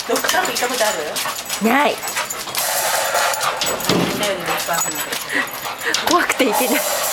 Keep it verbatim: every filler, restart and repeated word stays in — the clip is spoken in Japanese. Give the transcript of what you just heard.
ドッグトラック行ったことある？ ない。 みんなよりロックアップなんだ。 怖くて行けない。